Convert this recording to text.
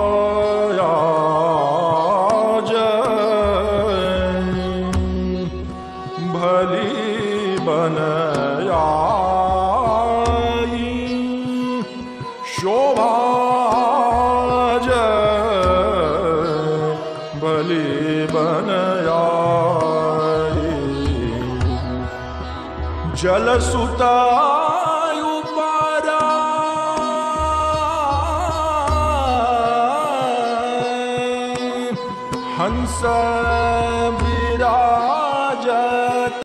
भली बन आई शोभा भली बन आई जल सुतायु पारा हंस बिराज